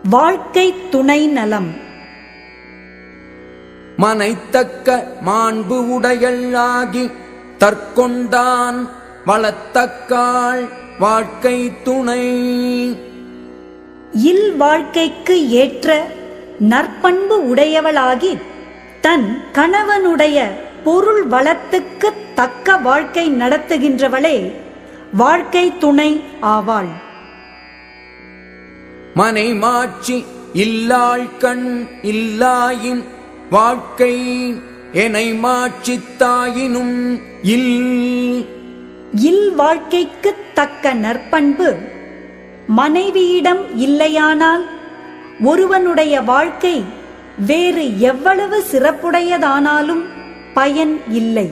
வாழ்க்கை துணை நலம். மனைத்தக்க மாண்பு உடையளாகி தற்கொண்டான் வளத்தக்காள் வாழ்க்கை துணை. இல் வாழ்க்கைக்கு ஏற்ற நற்பண்பு உடையவளாகி தன் கணவனுடைய பொருள் வளத்துக்கு தக்க வாழ்க்கை நடத்துகின்றவளே வாழ்க்கை துணை ஆவாள். மனை மாட்சி இல்லாள் கண் இல்லாயின் வாழ்க்கை எனை மாட்சித்தாயினும் இல் வாழ்க்கைக்கு தக்க நற்பண்பு மனைவியிடம் இல்லையானால் ஒருவனுடைய வாழ்க்கை வேறு எவ்வளவு சிறப்புடையதானாலும் பயன் இல்லை.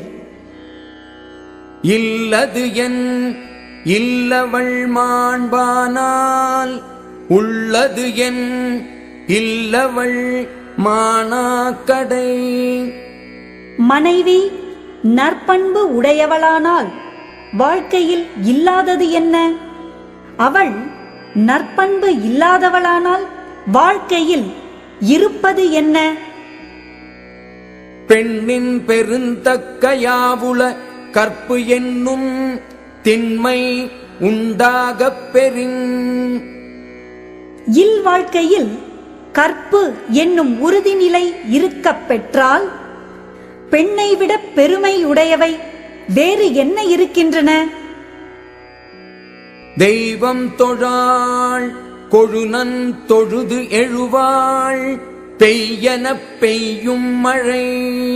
இல்லது என் இல்லவள் மாண்பானால் உள்ளது என் இல்லவள் மானாக்கடை. மனைவி நற்பண்பு உடையவளானால் வாழ்க்கையில் இல்லாதது என்ன? அவள் நற்பண்பு இல்லாதவளானால் வாழ்க்கையில் இருப்பது என்ன? பெண்ணின் பெருந்தக்க யாவுல கற்பு என்னும் திண்மை உண்டாகப் பெறின். இல் வாழ்க்கையில் கற்பு என்னும் உறுதிநிலை இருக்கப் பெற்றால் பெண்ணை விட பெருமை உடையவை வேறு என்ன இருக்கின்றன? தெய்வம் தொழாள் கொழுநன் தொழுது எழுவாள் பெய்யன பெய்யும் மழை.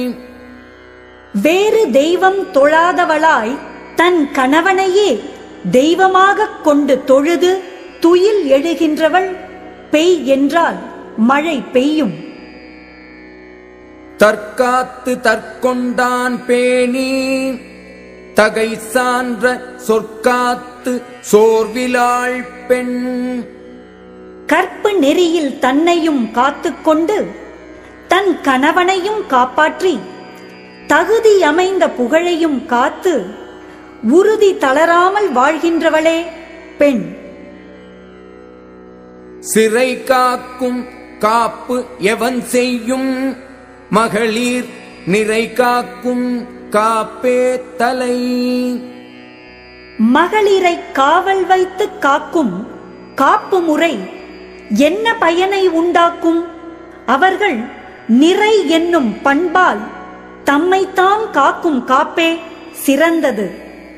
வேறு தெய்வம் தொழாதவளாய் தன் கணவனையே தெய்வமாகக் கொண்டு தொழுது துயில் எழுகின்றவள் பெய் என்றால் மழை பெய்யும். தற்காத்து தற்கொண்டான் பேணி தகை சான்ற சொற்காத்து சோர்விலாள் பெண். கற்பு நெறியில் தன்னையும் காத்துக்கொண்டு தன் கணவனையும் காப்பாற்றி தகுதி அமைந்த புகழையும் காத்து உறுதி தளராமல் வாழ்கின்றவளே பெண். சிறை காக்கும் காப்பு எவன் செய்யும் மகளிர் நிறை காக்கும் காப்பே தலை. மகளிரை காவல் வைத்து காக்கும் காப்பு முறை என்ன பயனை உண்டாக்கும்? அவர்கள் நிறை என்னும் பண்பால் தம்மைத்தாம் காக்கும் காப்பே சிறந்தது.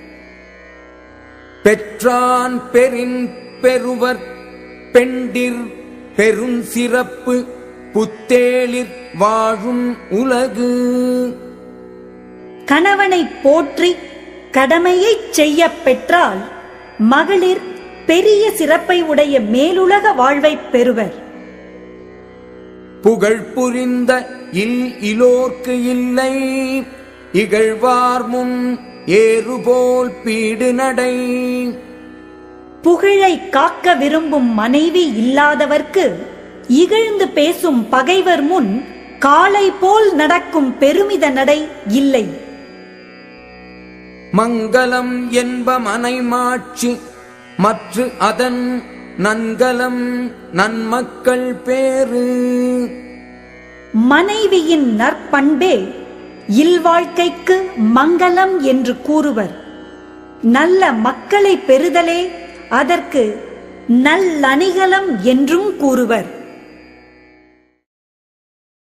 பெற்றான் பெரின் பெறுவர் பெண்டிர் பெரும் சிறப்பு புத்தேளிர் வாழும் உலகு. கணவனை போற்றி கடமையை செய்ய பெற்றால் மகளிர் பெரிய சிறப்பை உடைய மேலுலக வாழ்வை பெறுவர். புகழ் புரிந்த இலோர்க்கு இல்லை இகழ்வார் முன் ஏறுபோல் பீடு நடை. புகழை காக்க விரும்பும் மனைவி இல்லாதவர்க்கு இகழ்ந்து பேசும் பகைவர் முன் காளை போல் நடக்கும் பெருமித நடை இல்லை. மங்களம் என்ப மனை மாட்சி மற்ற அதன் நன்கலம் நன்மக்கள் பேரு. மனைவியின் நற்பண்பே இல்வாழ்க்கைக்கு மங்களம் என்று கூறுவர். நல்ல மக்களை பெறுதலே அதற்கு நல்லணிகலம் என்றும் கூறுவர்.